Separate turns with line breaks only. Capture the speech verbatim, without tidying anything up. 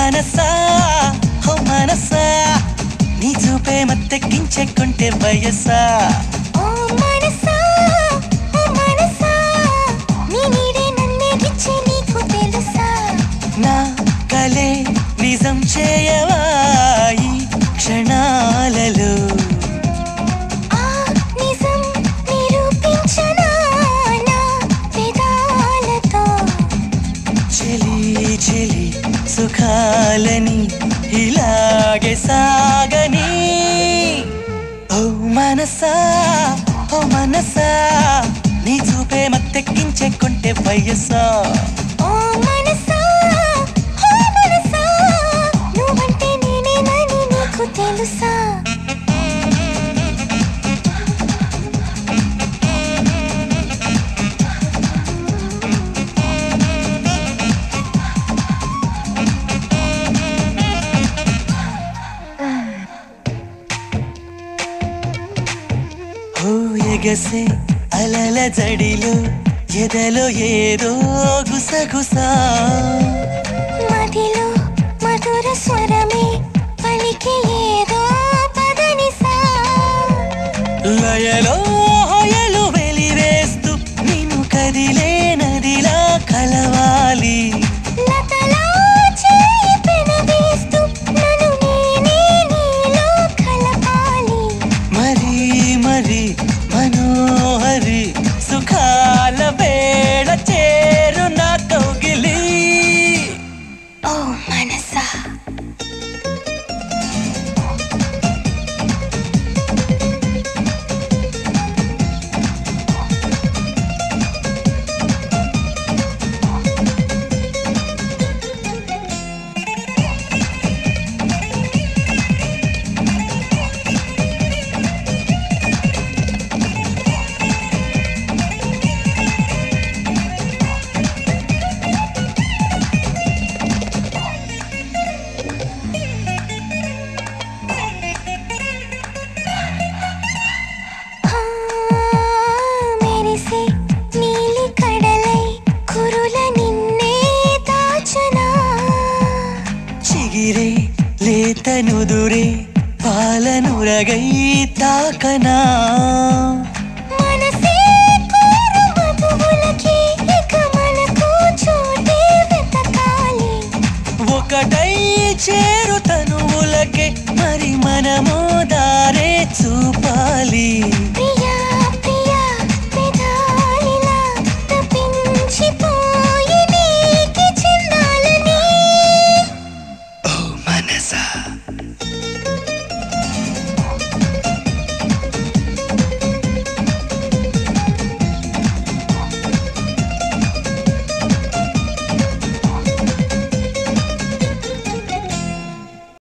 మనసా ఓ మనసా నీ చూపే మత్తెక్కించెక్కుంటే వయసా
ఓ మనసా ఓ మనసా నీ నీడే నన్నే గిచ్చే నీకు తెలుసా
నా కలే నిజం చేయవా ఈ క్షణాలలో
ఆ నిజం నిరూపించనా నా పెదాలతో
చెలి చెలి సుఖాలని ఇలాగే సాగని ఓ మనసా ఓ మనసా నీ చూపే మత్తెక్కించెక్కుంటే వయసా
ఓ మనసా ఓ మనసా నువ్వంటే నేనేనని నీకు తెలుసా
ఎగసే అలల జడిలో ఎదలో ఏదో గుసగుసా
మదిలో మధుర స్వరమే పలికి ఏదో పదనిసా
లయలో హొయలు వెలివేస్తూ నిన్ను కదిలే నదిలా కలవాలి
లతలా చేయి పెనవేస్తూ నన్ను నేనే నీలో కలపాలి
మరి మరి మనోహరి సుఖాల వేళ చేరు నా కౌగిలి
ఓ మనసా మెరిసే నీలి కడలై కురుల నిన్నే దాచనా
చిగిరే లేత నుదురే పాలనురగై తాకనా
మనసే కోరు మధువులకి ఇక మనకు చోటే వెతకాలి
ఒకటై చేరు తనువులకే మరి మనము